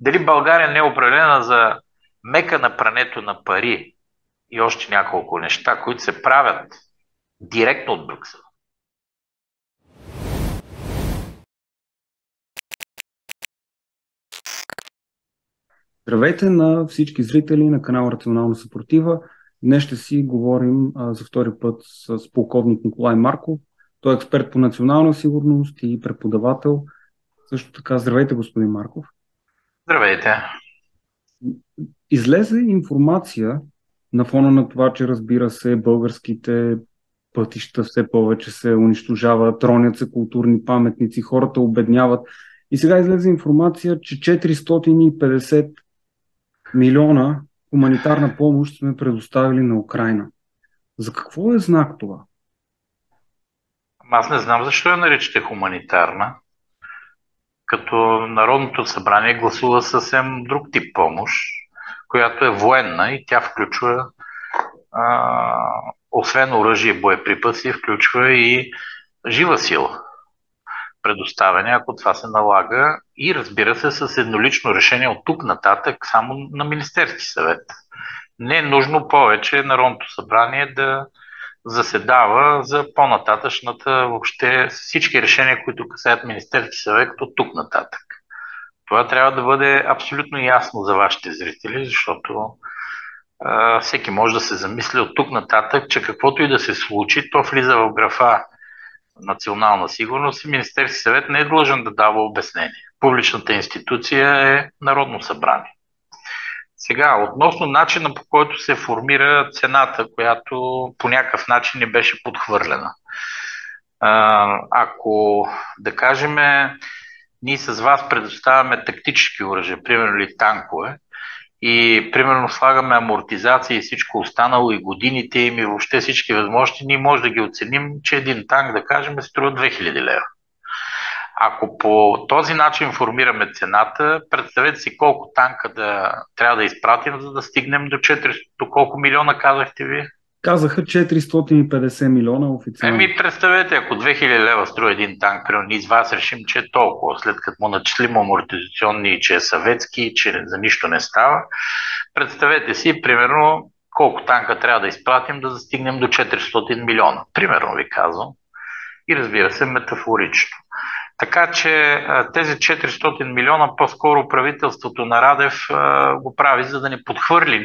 Дали България не е определена за мека на прането на пари и още няколко неща, които се правят директно от Брюксел? Здравейте на всички зрители на канал Рационална съпротива. Днес ще си говорим за втори път с полковник Николай Марков. Той е експерт по национална сигурност и преподавател. Също така, здравейте, господин Марков. Здравейте. Излезе информация на фона на това, че разбира се, българските пътища все повече се унищожават, ронят се културни паметници, хората обедняват. И сега излезе информация, че 450 милиона хуманитарна помощ сме предоставили на Украйна. За какво е знак това? Аз не знам защо я наричате хуманитарна, като Народното събрание гласува съвсем друг тип помощ, която е военна и тя включва, освен оръжие и боеприпаси, включва и жива сила, предоставяне, ако това се налага, и разбира се с еднолично решение от тук нататък само на Министерски съвет. Не е нужно повече Народното събрание да заседава за по-нататъчната, въобще всички решения, които касаят Министерски съвет от тук нататък. Това трябва да бъде абсолютно ясно за вашите зрители, защото всеки може да се замисли от тук нататък, че каквото и да се случи, то влиза в графа национална сигурност и Министерски съвет не е длъжен да дава обяснение. Публичната институция е Народно събрание. Сега, относно начина, по който се формира цената, която по някакъв начин не беше подхвърлена. Ако, да кажем, ние с вас предоставяме тактически оръжия, примерно или танкове, и примерно слагаме амортизация и всичко останало, и годините им, и въобще всички възможности, ние може да ги оценим, че един танк, да кажем, струва 2000 лева. Ако по този начин формираме цената, представете си колко танка трябва да изпратим, за да стигнем до 400, до колко милиона казахте ви? Казаха 450 милиона официално. Представете, ако 2000 лева струва един танк, примерно ние с вас решим, че е толкова, след като му начислим амортизационни, че е съветски, че за нищо не става. Представете си, примерно, колко танка трябва да изпратим, да застигнем до 400 милиона. Примерно ви казвам. И разбира се, метафорично. Така че тези 400 милиона по-скоро правителството на Радев го прави, за да не подхвърли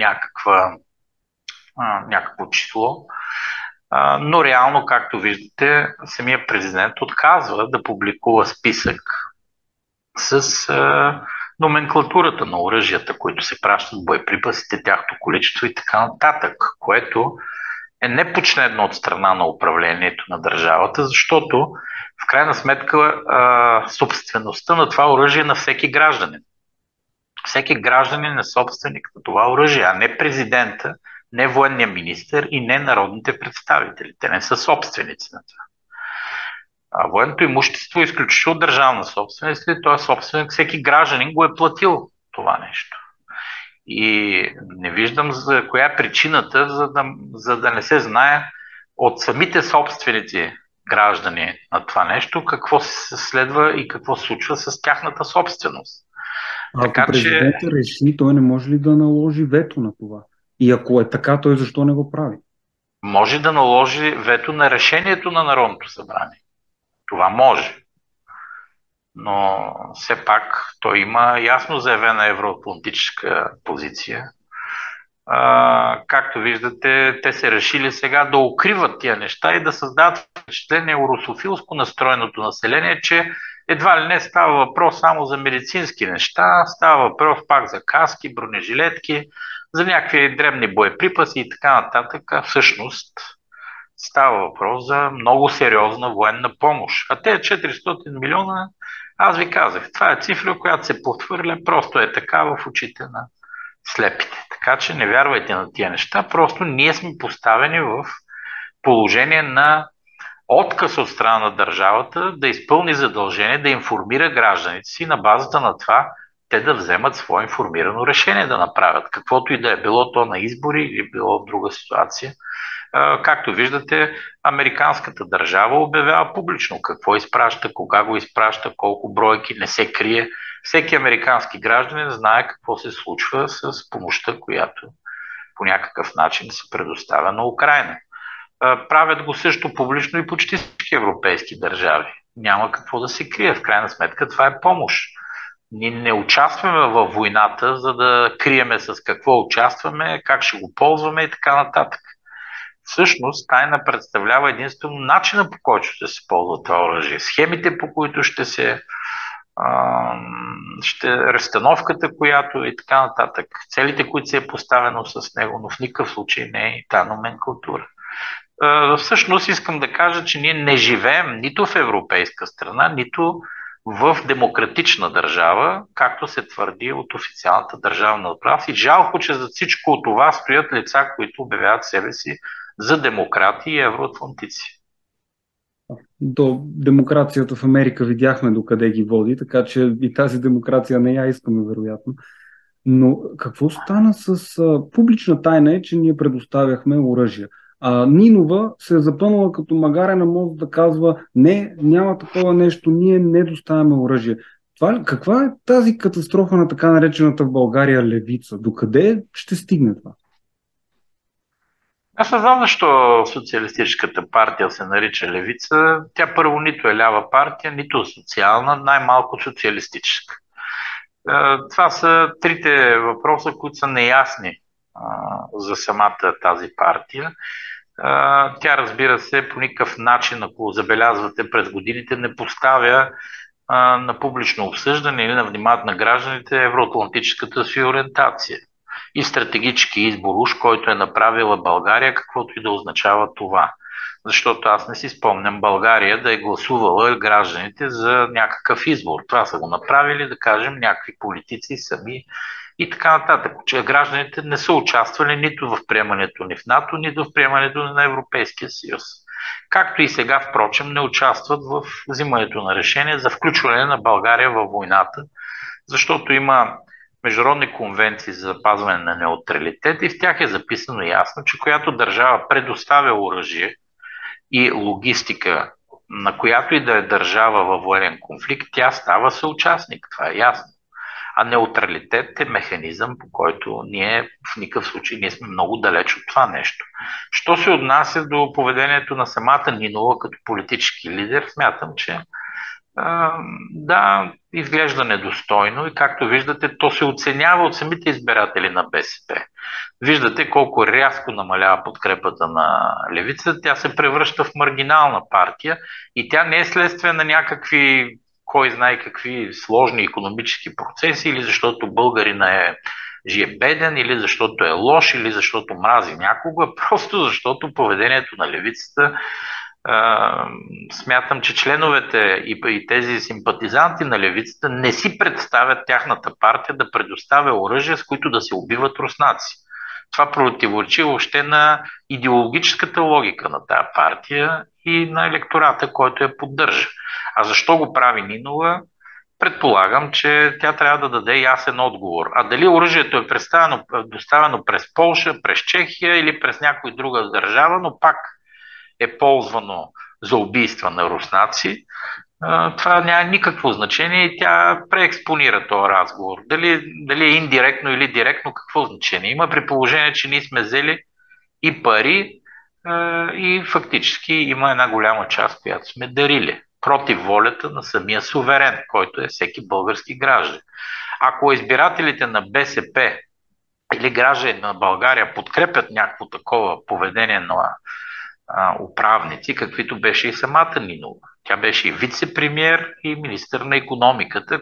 някакво число. Но реално, както виждате, самия президент отказва да публикува списък с номенклатурата на оръжията, които се пращат, боеприпасите, тяхното количество и така нататък, което е непочнедно от страна на управлението на държавата, защото в крайна сметка собствеността на това оръжие е на всеки гражданин. Всеки гражданин е собственик на това оръжие, а не президента, не военния министър и не народните представители. Те не са собственици на това. А военното имущество е изключително държавна собственост и то е собственик. Всеки гражданин го е платил това нещо. И не виждам за коя е причината, за да не се знае от самите собственици граждани на това нещо, какво се следва и какво се случва с тяхната собственост. А ако Така че президентът реши, той не може ли да наложи вето на това? И ако е така, той защо не го прави? може да наложи вето на решението на Народното събрание. Това може. Но все пак той има ясно заявена евроатлантическа позиция. Както виждате, те се решили сега да укриват тия неща и да създават впечатление у русофилско настроеното население, че едва ли не става въпрос само за медицински неща, става въпрос пак за каски, бронежилетки, за някакви дребни боеприпаси и така нататък. А всъщност става въпрос за много сериозна военна помощ. А те 400 милиона, аз ви казах, това е цифра, която се подхвърля, просто е така в очите на слепите. Така че не вярвайте на тия неща, просто ние сме поставени в положение на отказ от страна на държавата да изпълни задължение, да информира гражданите си на базата на това те да вземат свое информирано решение да направят, каквото и да е било то на избори или било в друга ситуация. Както виждате, американската държава обявява публично какво изпраща, кога го изпраща, колко бройки, не се крие. Всеки американски гражданин знае какво се случва с помощта, която по някакъв начин се предоставя на Украйна. Правят го също публично и почти всички европейски държави. Няма какво да се крие. В крайна сметка това е помощ. Ние не участваме във войната, за да криеме с какво участваме, как ще го ползваме и така нататък. Всъщност, тайна представлява единствено начина, по който ще се ползва това оръжие. Схемите, по които разстановката, която и така нататък. Целите, които се е поставено с него, но в никакъв случай не е и та номенклатура. Всъщност искам да кажа, че ние не живеем нито в европейска страна, нито в демократична държава, както се твърди от официалната държавна отправа. И жалко, че за всичко от това стоят лица, които обявяват себе си за демократи и евроатлантици. До демокрацията в Америка видяхме докъде ги води, така че и тази демокрация не я искаме, вероятно. Но какво стана с публична тайна е, че ние предоставяхме оръжия. Нинова се е запънала като магарена мост да казва: не, няма такова нещо, ние не доставяме оръжие. Каква е тази катастрофа на така наречената в България левица? Докъде ще стигне това? Аз не знам защо социалистическата партия се нарича левица. Тя първо нито е лява партия, нито социална, най-малко социалистическа. Това са трите въпроса, които са неясни за самата тази партия. Тя, разбира се, по никакъв начин, ако забелязвате през годините, не поставя на публично обсъждане или на внимание на гражданите евроатлантическата си ориентация и стратегически избор, уж който е направила България, каквото и да означава това. Защото аз не си спомням България да е гласувала гражданите за някакъв избор. Това са го направили, да кажем, някакви политици сами и така нататък. Че гражданите не са участвали нито в приемането ни в НАТО, нито в приемането на Европейския съюз. Както и сега, впрочем, не участват в взимането на решение за включване на България във войната, защото има международни конвенции за запазване на неутралитет и в тях е записано ясно, че която държава предоставя оръжие и логистика, на която и да е държава във военен конфликт, тя става съучастник. Това е ясно. А неутралитет е механизъм, по който ние в никакъв случай ние сме много далеч от това нещо. Що се отнася до поведението на самата Нинова като политически лидер, смятам, че да, изглежда недостойно и както виждате, то се оценява от самите избиратели на БСП. Виждате колко рязко намалява подкрепата на левица, тя се превръща в маргинална партия и тя не е следствие на някакви, кой знае какви сложни икономически процеси, или защото българина е беден, или защото е лош, или защото мрази някога, просто защото поведението на левицата, смятам, че членовете и тези симпатизанти на левицата не си представят тяхната партия да предоставя оръжия, с които да се убиват руснаци. Това противоречи въобще на идеологическата логика на тази партия и на електората, който я поддържа. А защо го прави Нинова? Предполагам, че тя трябва да даде ясен отговор. А дали оръжието е доставено през Полша, през Чехия или през някоя друга държава, но пак е ползвано за убийства на руснаци, това няма никакво значение и тя преекспонира този разговор. Дали е индиректно или директно, какво значение има, при положение, че ние сме взели и пари и фактически има една голяма част, която сме дарили против волята на самия суверен, който е всеки български граждан. Ако избирателите на БСП или граждани на България подкрепят някакво такова поведение на управници, каквито беше и самата Нинова. Тя беше и вице-премиер и министър на икономиката,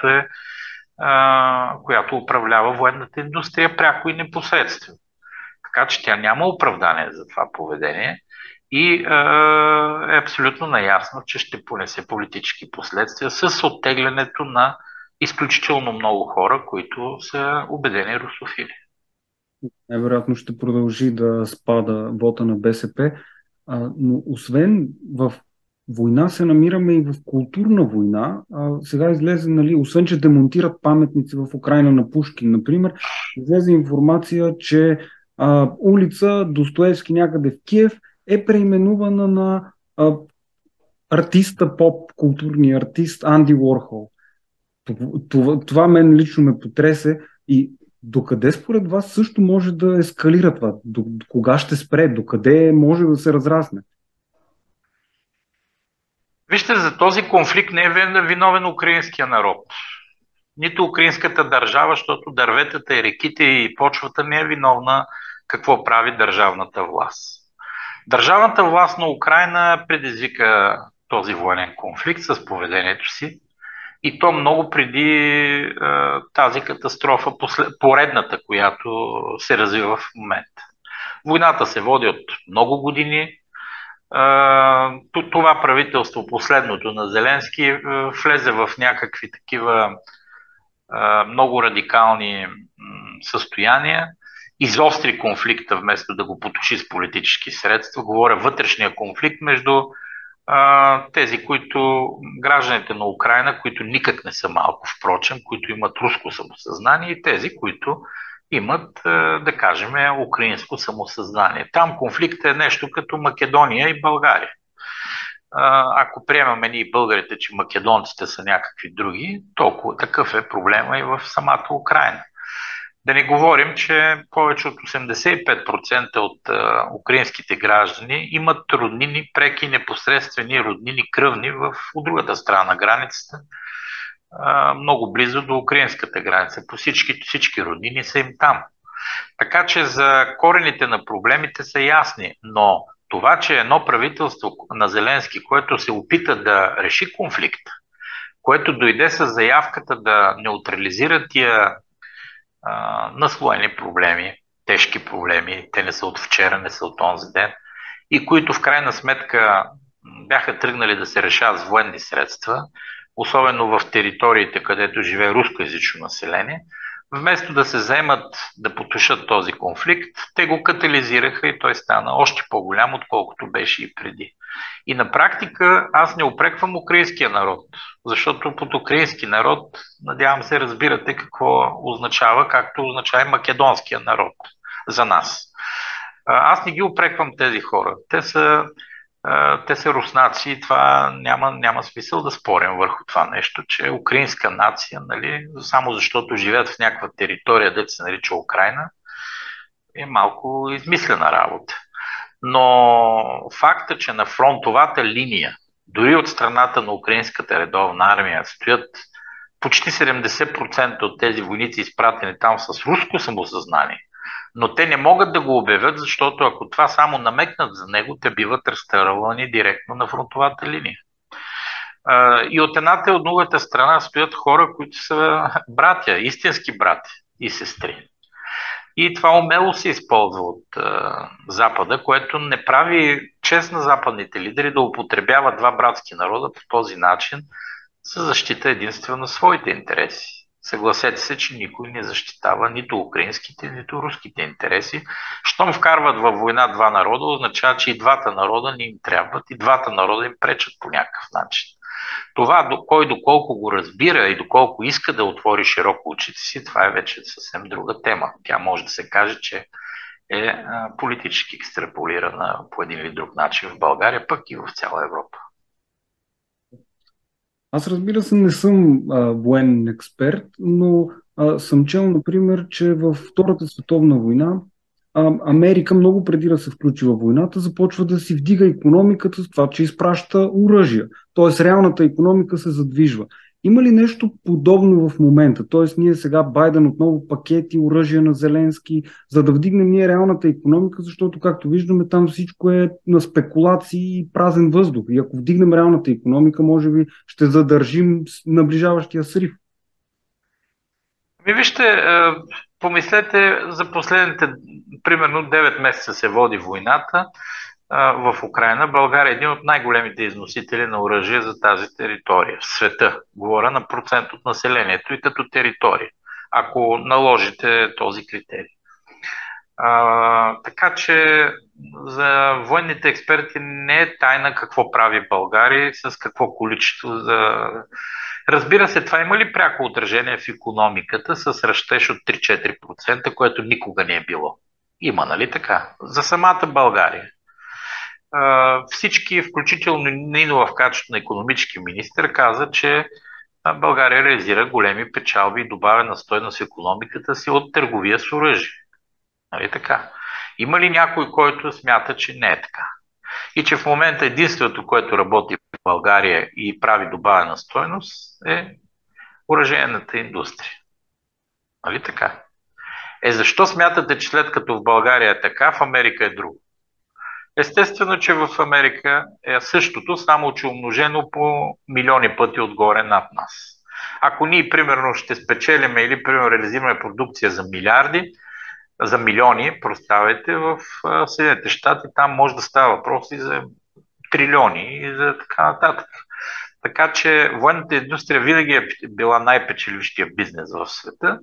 която управлява военната индустрия пряко и непосредствено. Така че тя няма оправдание за това поведение и е абсолютно наясно, че ще понесе политически последствия с оттеглянето на изключително много хора, които са убедени русофили. Най-вероятно ще продължи да спада вота на БСП, но освен в война се намираме и в културна война. Сега излезе, освен че демонтират паметници в Украйна на Пушкин, например, излезе информация, че улица Достоевски някъде в Киев е преименувана на артиста, поп, културния артист Анди Уорхол. Това мен лично ме потресе и докъде според вас също може да ескалира това? До кога ще спре? Докъде може да се разрасне? Вижте, за този конфликт не е виновен украинския народ. Нито украинската държава, защото дърветата и реките и почвата не е виновна какво прави държавната власт. Държавната власт на Украйна предизвика този военен конфликт с поведението си и то много преди тази катастрофа, поредната, която се развива в момента. Войната се води от много години. Това правителство, последното на Зеленски, влезе в някакви такива много радикални състояния, изостри конфликта вместо да го потуши с политически средства. Говоря вътрешния конфликт между тези, които гражданите на Украйна, които никак не са малко, впрочем, които имат руско самосъзнание и тези, които имат, да кажем, украинско самосъзнание. Там конфликт е нещо като Македония и България. Ако приемаме ние българите, че македонците са някакви други, толкова такъв е проблема и в самата Украйна. Да не говорим, че повече от 85% от украинските граждани имат роднини, преки, непосредствени роднини, кръвни от другата страна на границата, много близо до украинската граница. По всички роднини са им там. Така че за корените на проблемите са ясни, но това, че едно правителство на Зеленски, което се опита да реши конфликт, което дойде с заявката да неутрализира тия наслоени проблеми, тежки проблеми, те не са от вчера, не са от онзи ден, и които в крайна сметка бяха тръгнали да се решават с военни средства, особено в териториите, където живее рускоязично население, вместо да се заемат да потушат този конфликт, те го катализираха и той стана още по-голям, отколкото беше и преди. И на практика аз не упреквам украинския народ, защото под украински народ, надявам се, разбирате какво означава, както означава и македонския народ за нас. Аз не ги упреквам тези хора. Те са руснаци и това няма смисъл да спорим върху това нещо, че украинска нация, нали, само защото живеят в някаква територия, дето се нарича Украйна, е малко измислена работа. Но факта, че на фронтовата линия, дори от страната на украинската редовна армия, стоят почти 70% от тези войници, изпратени там с руско самосъзнание, но те не могат да го обявят, защото ако това само намекнат за него, те биват разстрелвани директно на фронтовата линия. И от едната и от другата страна стоят хора, които са братя, истински брати и сестри. И това умело се използва от Запада, което не прави чест на западните лидери да употребяват два братски народа по този начин за защита единствено на своите интереси. Съгласете се, че никой не защитава нито украинските, нито руските интереси. Щом вкарват във война два народа, означава, че и двата народа не им трябват, и двата народа им пречат по някакъв начин. Това, кой доколко го разбира и доколко иска да отвори широко очите си, това е вече съвсем друга тема. Тя може да се каже, че е политически екстраполирана по един или друг начин в България, пък и в цяла Европа. Аз, разбира се, не съм военен експерт, но съм чел, например, че във Втората световна война Америка много преди да се включи във войната, започва да си вдига икономиката с това, че изпраща оръжия. Тоест реалната икономика се задвижва. Има ли нещо подобно в момента? Тоест ние сега Байден отново пакети, оръжия на Зеленски, за да вдигнем ние реалната икономика, защото както виждаме там всичко е на спекулации и празен въздух. И ако вдигнем реалната икономика, може би ще задържим наближаващия срив. Вижте, помислете за последните, примерно 9 месеца се води войната в Украйна. България е един от най-големите износители на оръжие за тази територия в света. Говоря на процент от населението и като територия, ако наложите този критерий. Така че за военните експерти не е тайна какво прави България и с какво количество. Разбира се, това има ли пряко отражение в икономиката с растеж от 3-4%, което никога не е било? Има, нали така? За самата България. Всички, включително Нинова в качеството на икономически министър, каза, че България реализира големи печалби и добавена стойност в икономиката си от търговия с оръжие. Нали така? Има ли някой, който смята, че не е така? И че в момента единственото, което работи в България и прави добавена стойност е оръжейната индустрия. Нали така? Защо смятате, че след като в България е така, в Америка е друго? Естествено, че в Америка е същото, само че умножено по милиони пъти отгоре над нас. Ако ние, примерно, ще спечелиме или, примерно, реализираме продукция за милиарди, за милиони, проставете, в Съединените щати, там може да става въпрос и за трилиони и за така нататък. Така че военната индустрия винаги е била най-печелившия бизнес в света.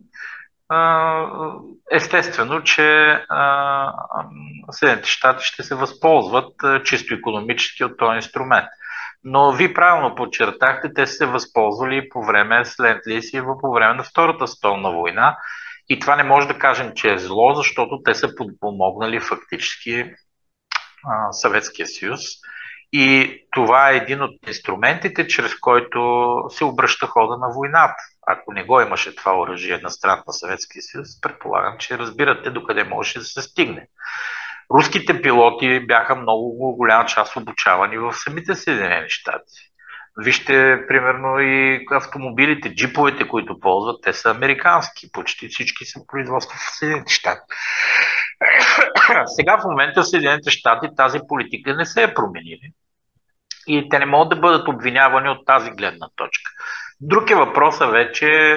Естествено, че Съединените щати ще се възползват чисто икономически от този инструмент. Но ви правилно подчертахте, те се възползвали и по време след Лис и по време на Втората световна война. И това не може да кажем, че е зло, защото те са подпомогнали фактически Съветския съюз. И това е един от инструментите, чрез който се обръща хода на войната. Ако не го имаше това оръжие на страната на Съветския съюз, предполагам, че разбирате докъде може да се стигне. Руските пилоти бяха много голяма част обучавани в самите Съединени щати. Вижте, примерно, и автомобилите, джиповете, които ползват, те са американски. Почти всички са производство в Съединените щати. Сега в момента в Съединените щати тази политика не се е променили и те не могат да бъдат обвинявани от тази гледна точка. Друг е въпросът вече,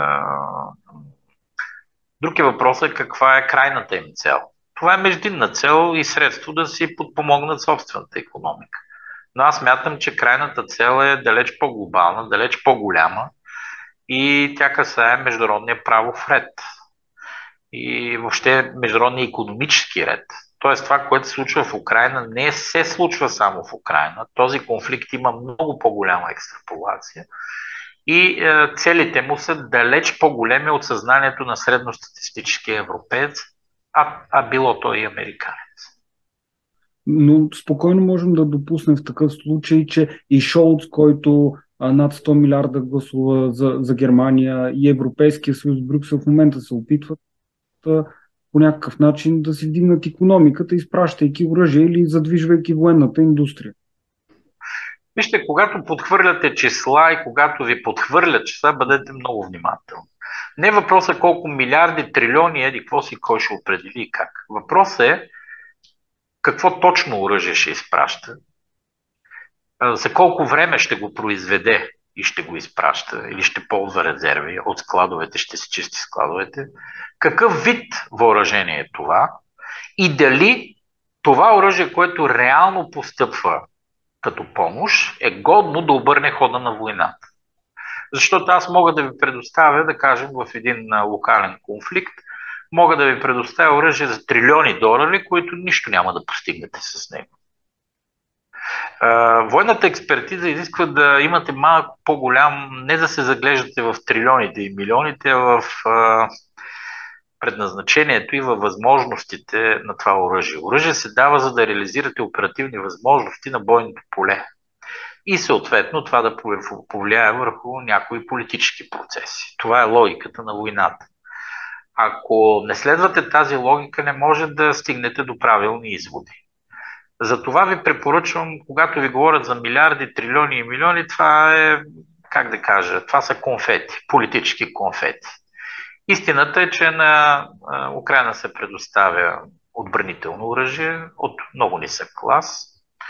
каква е крайната им цел. Това е междинна цел и средство да си подпомогнат собствената икономика. Но аз мятам, че крайната цел е далеч по-глобална, далеч по-голяма и тя касае международния правов ред и въобще международния икономически ред. Тоест това, което се случва в Украйна, не се случва само в Украйна. Този конфликт има много по-голяма екстраполация и целите му са далеч по-големи от съзнанието на средностатистическия европеец, а било той и американец. Но спокойно можем да допуснем в такъв случай, че и Шолц, който над 100 милиарда гласува за Германия, и Европейския съюз, Брюксел в момента се опитват по някакъв начин да си вдигнат икономиката, изпращайки оръжие или задвижвайки военната индустрия. Вижте, когато подхвърляте числа и когато ви подхвърлят числа, бъдете много внимателни. Не е въпросът колко милиарди, трилиони, какво си кой ще определи и как. Въпросът е какво точно оръжие ще изпраща, за колко време ще го произведе и ще го изпраща или ще ползва резерви от складовете, ще се чисти складовете, какъв вид въоръжение е това и дали това оръжие, което реално постъпва като помощ, е годно да обърне хода на войната. Защото аз мога да ви предоставя, да кажем, в един локален конфликт, мога да ви предоставя оръжие за трилиони долари, които нищо няма да постигнете с него. Военната експертиза изисква да имате малко по-голям, не да се заглеждате в трилионите и милионите, а в предназначението и във възможностите на това оръжие. Оръжие се дава, за да реализирате оперативни възможности на бойното поле. И съответно това да повлияе върху някои политически процеси. Това е логиката на войната. Ако не следвате тази логика, не може да стигнете до правилни изводи. Затова ви препоръчвам, когато ви говорят за милиарди, трилиони и милиони, това е, как да кажа, това са конфети, политически конфети. Истината е, че на Украйна се предоставя отбранително оръжие от много нисък клас,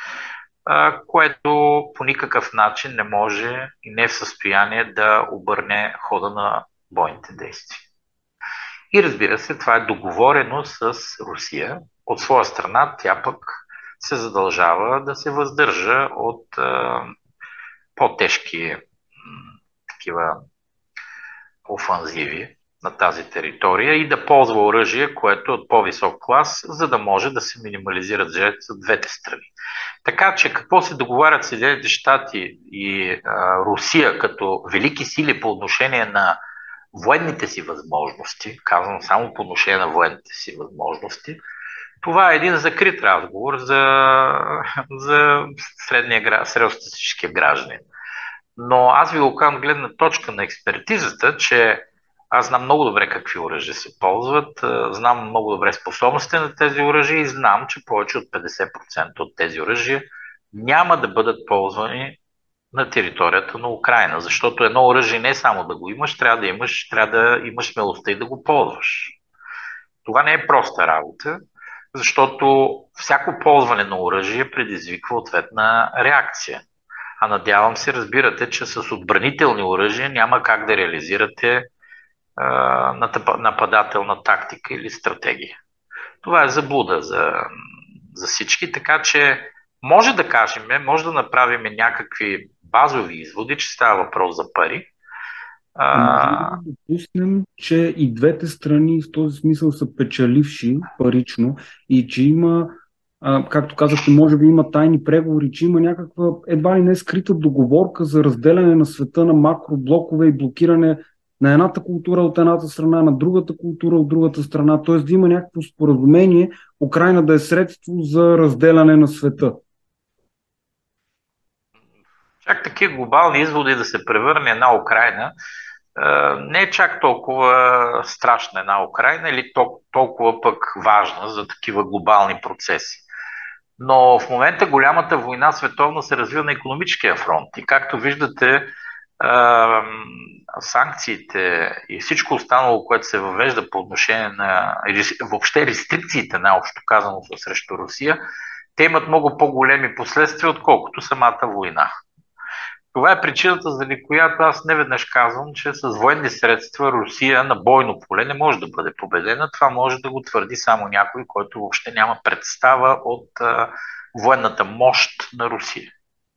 което по никакъв начин не може и не е в състояние да обърне хода на бойните действия. И разбира се, това е договорено с Русия. От своя страна тя пък се задължава да се въздържа от по-тежки такива офанзиви на тази територия и да ползва оръжие, което е от по-висок клас, за да може да се минимализират жертви от двете страни. Така че какво се договарят Съединените щати и Русия като велики сили по отношение на военните си възможности, казвам само по отношение на военните си възможности, това е един закрит разговор за средностатистическия гражданин. Но аз ви го казвам гледна точка на експертизата, че аз знам много добре какви оръжия се ползват, знам много добре способностите на тези оръжия и знам, че повече от 50% от тези оръжия няма да бъдат ползвани на територията на Украина, защото едно оръжие не е само да го имаш, трябва да имаш смелостта и да го ползваш. Това не е проста работа, защото всяко ползване на оръжие предизвиква ответна реакция. А надявам се, разбирате, че с отбранителни оръжия няма как да реализирате нападателна тактика или стратегия. Това е заблуда за всички, така че може да кажем, може да направим някакви базови изводи, че става въпрос за пари. А можем ли да допуснем, че и двете страни в този смисъл са печеливши парично и че има, както казахте, може би има тайни преговори, че има някаква едва ли не скрита договорка за разделяне на света на макроблокове и блокиране на едната култура от едната страна, на другата култура от другата страна, т.е. да има някакво споразумение, Украйна да е средство за разделяне на света. Чак такива глобални изводи да се превърне една Украйна, не е чак толкова страшна една Украйна или толкова пък важна за такива глобални процеси. Но в момента голямата война световна се развива на икономическия фронт. И както виждате, санкциите и всичко останало, което се въвежда по отношение на въобще рестрикциите, най-общо казано срещу Русия, те имат много по-големи последствия, отколкото самата война. Това е причината, заради която аз неведнъж казвам, че с военни средства Русия на бойно поле не може да бъде победена. Това може да го твърди само някой, който въобще няма представа от военната мощ на Русия.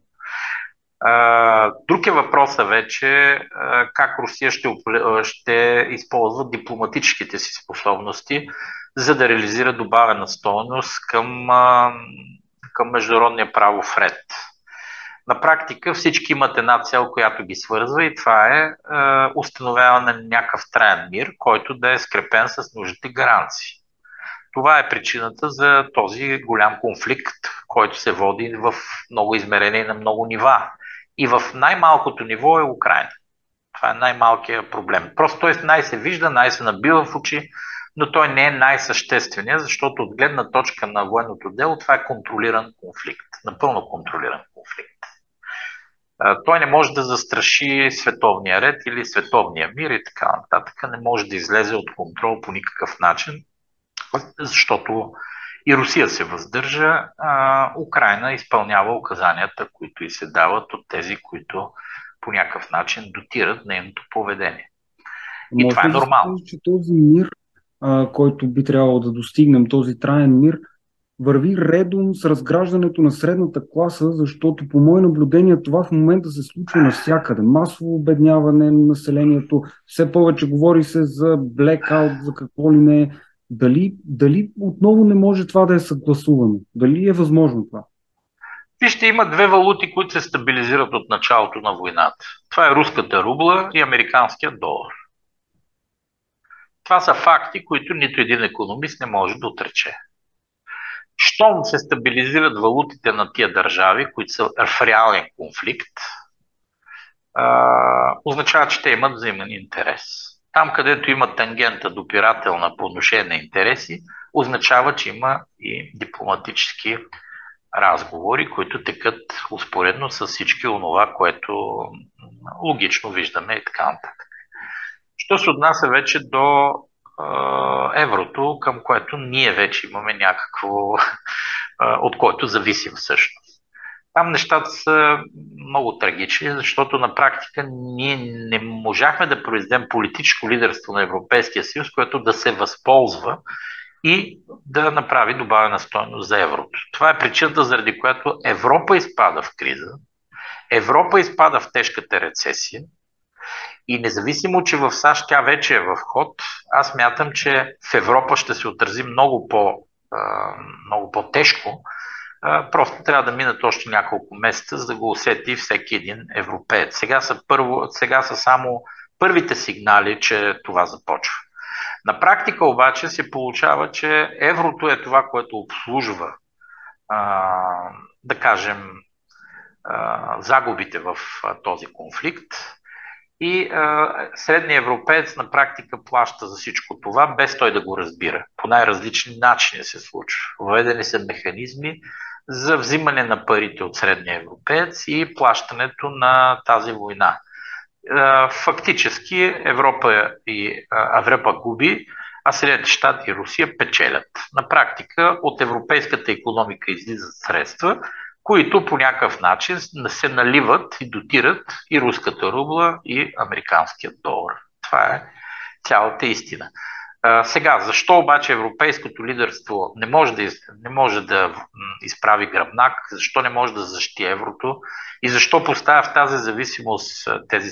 Друг е въпросът вече как Русия ще използва дипломатическите си способности, за да реализира добавена стойност към международния правов ред. На практика всички имат една цел, която ги свързва и това е установяване на някакъв траен мир, който да е скрепен с нужните гаранции. Това е причината за този голям конфликт, който се води в много измерения и на много нива. И в най-малкото ниво е Украйна. Това е най-малкият проблем. Просто той най-се вижда, най-се набива в очи, но той не е най-същественият, защото от гледна точка на военното дело това е контролиран конфликт. Напълно контролиран конфликт. Той не може да застраши световния ред или световния мир и така нататък. Не може да излезе от контрол по никакъв начин, защото и Русия се въздържа, Украйна изпълнява указанията, които и се дават от тези, които по някакъв начин дотират нейното поведение. И това е нормално. Че този мир, който би трябвало да достигнем, този траен мир, върви редом с разграждането на средната класа, защото по мое наблюдение това в момента се случва навсякъде. Масово обедняване на населението, все повече говори се за блекаут, за какво ли не. Дали отново не може това да е съгласувано? Дали е възможно това? Вижте, има две валути, които се стабилизират от началото на войната. Това е руската рубла и американския долар. Това са факти, които нито един икономист не може да отрече. Щом се стабилизират валутите на тия държави, които са в реален конфликт, означава, че те имат взаимен интерес. Там, където има тангента допирателна по отношение на интереси, означава, че има и дипломатически разговори, които текат успоредно с всички онова, което логично виждаме и така нататък. Що се отнася вече до еврото, към което ние вече имаме някакво, от което зависим всъщност. Там нещата са много трагични, защото на практика ние не можахме да произведем политическо лидерство на Европейския съюз, което да се възползва и да направи добавена стойност за еврото. Това е причината, заради която Европа изпада в криза, Европа изпада в тежката рецесия и независимо, че в САЩ тя вече е в ход, аз мятам, че в Европа ще се отрази много по-тежко. Просто трябва да минат още няколко месеца, за да го усети всеки един европеец. Сега са само първите сигнали, че това започва. На практика обаче се получава, че еврото е това, което обслужва, да кажем, загубите в този конфликт. И средният европеец на практика плаща за всичко това, без той да го разбира. По най-различни начини се случва. Въведени са механизми за взимане на парите от средния европеец и плащането на тази война. Фактически Европа губи, а Съединените щати и Русия печелят. На практика от европейската икономика излизат средства, които по някакъв начин се наливат и дотират и руската рубла, и американският долар. Това е цялата истина. Сега, защо обаче европейското лидерство не може да изправи гръбнак, защо не може да защити еврото и защо поставя в тази зависимост тези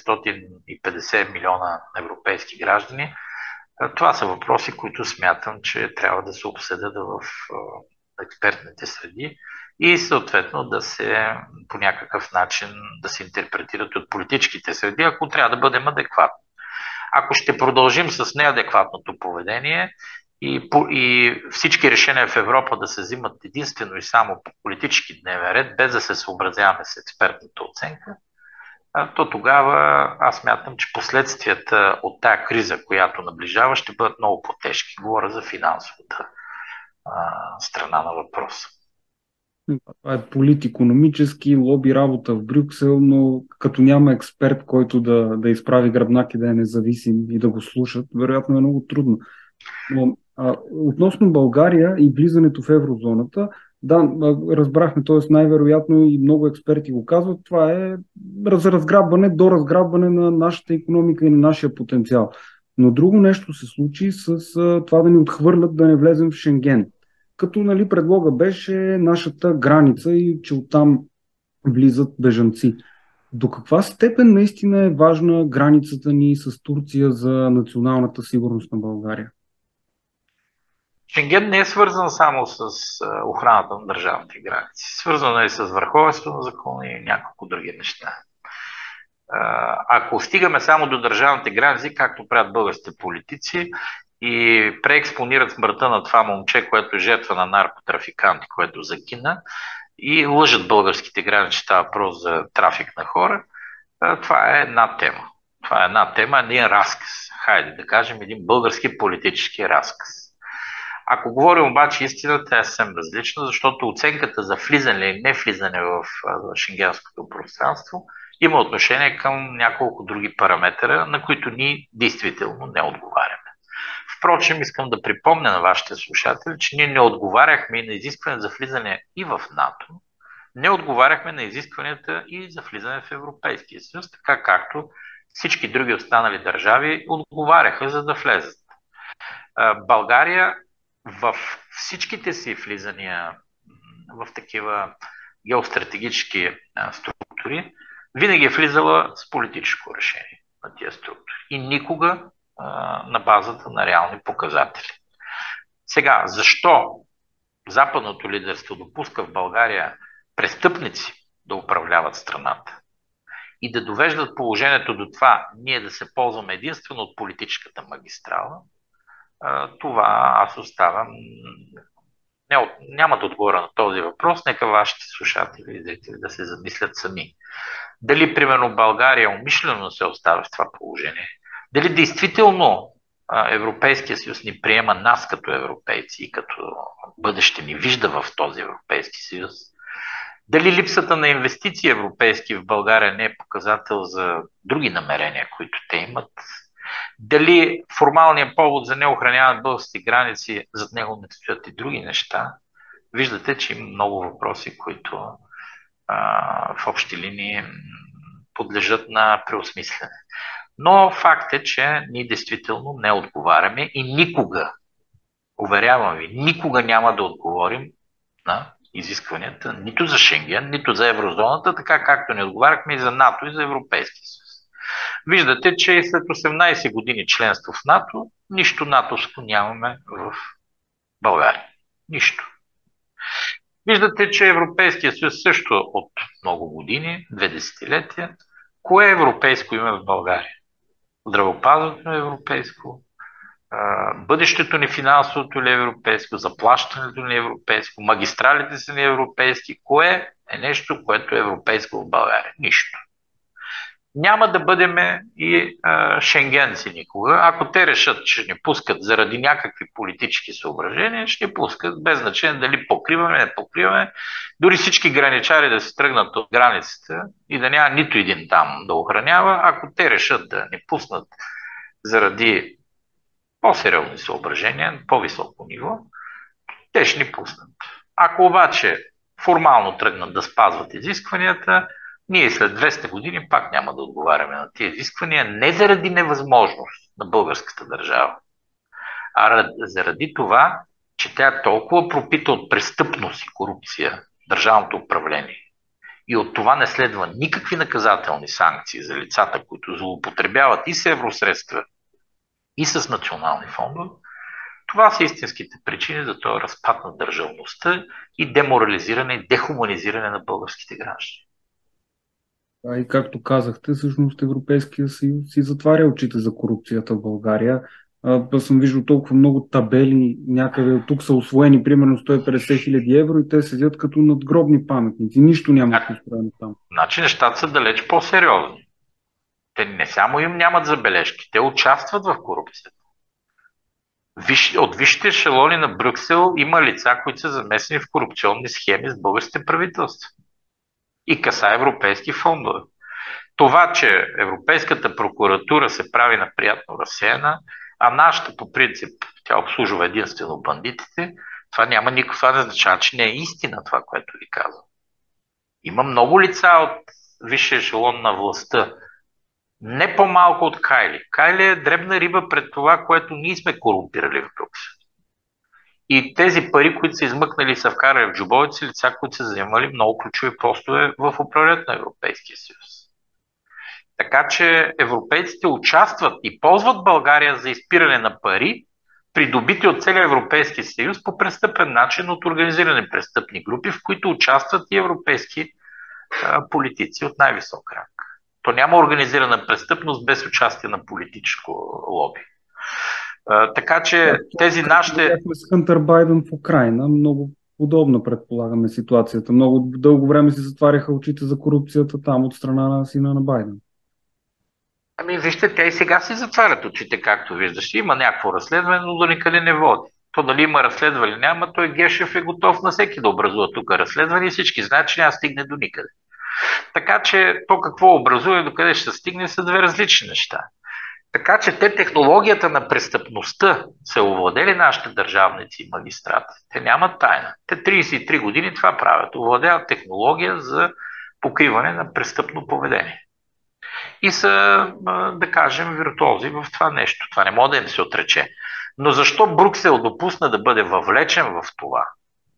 750 милиона европейски граждани? Това са въпроси, които смятам, че трябва да се обсъдят в експертните среди и съответно да се по някакъв начин да се интерпретират от политическите среди, ако трябва да бъдем адекватни. Ако ще продължим с неадекватното поведение и всички решения в Европа да се взимат единствено и само по политически дневен ред, без да се съобразяваме с експертната оценка, то тогава аз смятам, че последствията от тая криза, която наближава, ще бъдат много по-тежки. Говоря за финансовата страна на въпроса. Това е политикономически лоби работа в Брюксел, но като няма експерт, който да изправи гръбнак и да е независим и да го слушат, вероятно е много трудно. Но относно България и влизането в еврозоната, да, разбрахме, т.е. най-вероятно и много експерти го казват, това е до разграбване на нашата икономика и на нашия потенциал. Но друго нещо се случи с това да ни отхвърлят да не влезем в Шенген. Като предлога беше нашата граница и че оттам влизат бежанци. До каква степен наистина е важна границата ни с Турция за националната сигурност на България? Шенген не е свързан само с охраната на държавните граници. Свързано е с върховенство на закона и няколко други неща. Ако стигаме само до държавните граници, както правят българските политици, и преекспонират смъртта на това момче, което е жертва на наркотрафиканти, което загина, и лъжат българските граници, става въпрос за трафик на хора, това е една тема. Това е една тема, един разказ. Хайде да кажем един български политически разказ. Ако говорим обаче истината, е съвсем различна, защото оценката за влизане или не влизане в шенгенското пространство има отношение към няколко други параметъра, на които ние действително не отговаряме. Впрочем, искам да припомня на вашите слушатели, че ние не отговаряхме и на изискване за влизане и в НАТО, не отговаряхме на изискванията и за влизане в Европейския съюз, така както всички други останали държави отговаряха за да влезат. България в всичките си влизания в такива геостратегически структури винаги е влизала с политическо решение на тия структури и никога на базата на реални показатели. Сега, защо западното лидерство допуска в България престъпници да управляват страната и да довеждат положението до това ние да се ползваме единствено от политическата магистрала, това аз оставам. Няма да отговоря на този въпрос, нека вашите слушатели и зрители да се замислят сами. Дали, примерно, България умишлено се оставя в това положение? Дали действително Европейския съюз ни приема нас като европейци и като бъдеще ни вижда в този Европейски съюз? Дали липсата на инвестиции европейски в България не е показател за други намерения, които те имат? Дали формалният повод за неохраняване на българските граници, зад него не стоят и други неща? Виждате, че има много въпроси, които в общи линии подлежат на преосмислене. Но факт е, че ние действително не отговаряме и никога, уверявам ви, никога няма да отговорим на изискванията нито за Шенген, нито за еврозоната, така както не отговаряхме и за НАТО и за Европейския съюз. Виждате, че след 18 години членство в НАТО, нищо натовско нямаме в България. Нищо. Виждате, че Европейския съюз също от много години, 2 десетилетия, кое европейско има в България? Здравеопазването е европейско, бъдещето ни финансовото ли е европейско, заплащането ни е европейско, магистралите са ни европейски. Кое е нещо, което е европейско в България. Нищо. Няма да бъдем и шенгенци никога. Ако те решат, че ни пускат заради някакви политически съображения, ще ни пускат, без значение дали покриваме, не покриваме. Дори всички граничари да се тръгнат от границата и да няма нито един там да охранява, ако те решат да ни пуснат заради по-сериозни съображения, по-високо ниво, те ще ни пуснат. Ако обаче формално тръгнат да спазват изискванията, ние след 200 години пак няма да отговаряме на тези изисквания, не заради невъзможност на българската държава, а заради това, че тя е толкова пропита от престъпност и корупция, държавното управление. И от това не следва никакви наказателни санкции за лицата, които злоупотребяват и с евросредства, и с национални фондове. Това са истинските причини за този разпад на държавността и деморализиране и дехуманизиране на българските граждани. А и както казахте, всъщност Европейския съюз си затваря очите за корупцията в България. Аз съм виждал толкова много табели, някъде от тук са усвоени примерно 150 хиляди евро и те седят като надгробни паметници. Нищо няма построено там. Значи нещата са далеч по-сериозни. Те не само им нямат забележки, те участват в корупцията. От висшите ешелони на Брюксел има лица, които са замесени в корупционни схеми с българските правителства. И каса европейски фондове. Това, че Европейската прокуратура се прави на приятно разсеяна, а нашата по принцип, тя обслужва единствено бандитите, това няма никакво, това не означава, че не е истина това, което ви казвам. Има много лица от висшия ешелон на властта, не по-малко от Кайли. Кайли е дребна риба пред това, което ние сме корумпирали в Брюксел. И тези пари, които са измъкнали, са вкарали в джобовете, лица, които са заемали много ключови постове в управлението на Европейския съюз. Така че европейците участват и ползват България за изпиране на пари, придобити от целия Европейски съюз по престъпен начин от организирани престъпни групи, в които участват и европейски политици от най-висок ранг. То няма организирана престъпност без участие на политическо лоби. Така че тези нашите... С Хънтър Байден в Украйна, много подобно предполагаме ситуацията. Много дълго време си затваряха очите за корупцията там от страна на сина на Байден. Ами вижте, те и сега си затварят очите, както виждаш. Има някакво разследване, но до никъде не води. То дали има разследване или няма, той Гешев е готов на всеки да образува тук разследване и всички знаят, че няма стигне до никъде. Така че то какво образува и докъде ще стигне са две различни неща. Така че те технологията на престъпността са овладели нашите държавници и магистрати. Те нямат тайна. Те 33 години това правят. Овладяват технология за покриване на престъпно поведение. И са, да кажем, виртуози в това нещо. Това не може да им се отрече. Но защо Брюксел допусна да бъде въвлечен в това?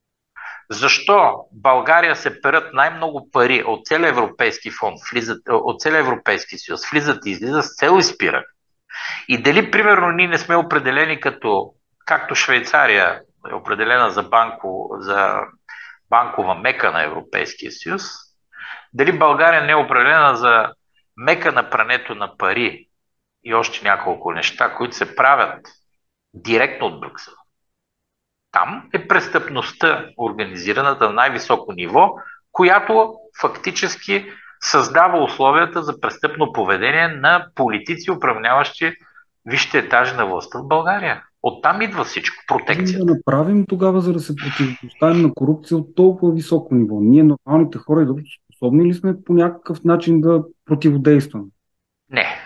Защо България се перат най-много пари от целия Европейски фонд, от целия Европейски съюз, влизат и излизат с цел изпиране? И дали, примерно, ние не сме определени както Швейцария е определена за банкова мека на Европейския съюз, дали България не е определена за мека на прането на пари и още няколко неща, които се правят директно от Брюксел. Там е престъпността, организираната на най-високо ниво, която фактически създава условията за престъпно поведение на политици, управляващи висшите етажи на властта в България. Оттам идва всичко. Протекцията. Да направим тогава, за да се противопоставим на корупция от толкова високо ниво. Ние, нормалните хора, изобщо способни ли сме по някакъв начин да противодействаме? Не.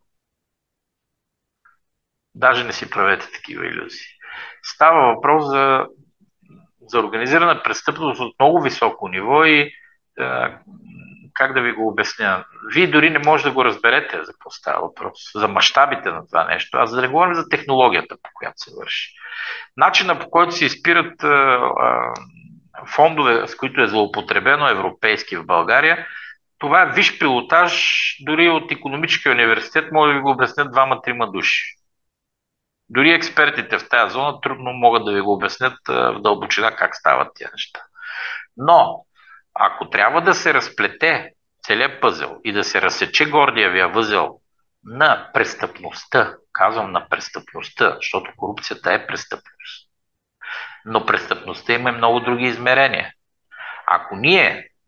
Даже не си правете такива илюзии. Става въпрос за организирана престъпност от много високо ниво и как да ви го обясня? Вие дори не може да го разберете за какво става въпрос, за мащабите на това нещо, а за да не говорим за технологията, по която се върши. Начина, по който се изпират фондове, с които е злоупотребено европейски в България, това е висш пилотаж, дори от икономическия университет може да ви го обяснят 2-3 души. Дори експертите в тази зона трудно могат да ви го обяснят в дълбочина как стават тия неща. Но, ако трябва да се разплете целият пъзел и да се разсече гордиевия възел на престъпността, казвам на престъпността, защото корупцията е престъпност, но престъпността има и много други измерения. Ако ние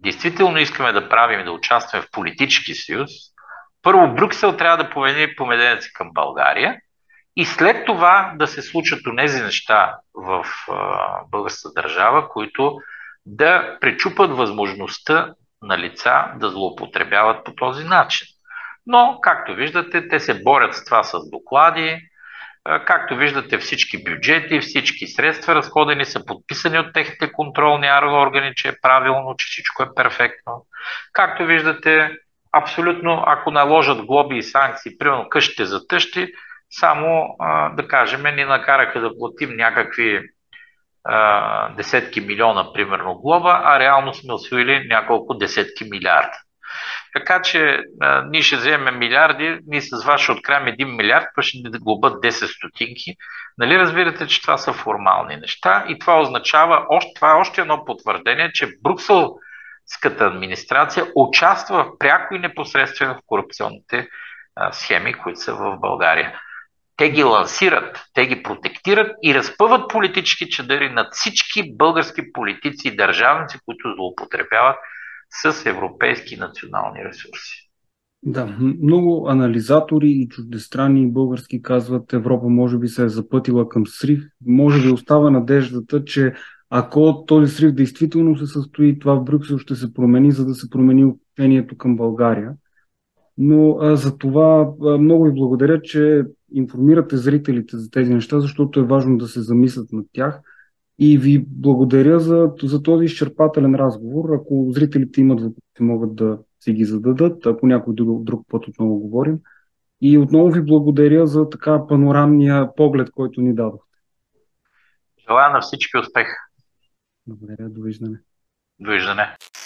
действително искаме да правим и да участваме в политически съюз, първо Брюксел трябва да помени поведението си към България и след това да се случат онези неща в българската държава, които да пречупат възможността на лица да злоупотребяват по този начин. Но, както виждате, те се борят с това с доклади. Както виждате, всички бюджети, всички средства разходени са подписани от техните контролни органи, че е правилно, че всичко е перфектно. Както виждате, абсолютно, ако наложат глоби и санкции, примерно къщите за тъщи, само, да кажем, ни накараха да платим някакви десетки милиона, примерно, глоба, а реално сме усвоили няколко десетки милиарда. Така че ние ще вземем милиарди, ние с вас ще открием 1 милиард, пък ще ни глобат 10 стотинки. Нали разбирате, че това са формални неща и това означава, това е още едно потвърждение, че брюкселската администрация участва пряко и непосредствено в корупционните схеми, които са в България. Те ги лансират, те ги протектират и разпъват политически чадъри над всички български политици и държавници, които злоупотребяват с европейски национални ресурси. Да, много анализатори и чуждестранни и български казват, Европа може би се е запътила към срив. Може би остава надеждата, че ако този срив действително се състои, това в Брюксел ще се промени, за да се промени отношението към България. Но за това много ви благодаря, че информирате зрителите за тези неща, защото е важно да се замислят над тях. И ви благодаря за този изчерпателен разговор. Ако зрителите имат въпроси, могат да си ги зададат. Ако някой друг път отново говорим. И отново ви благодаря за така панорамния поглед, който ни дадохте. Желая на всички успех. Благодаря, довиждане. Довиждане.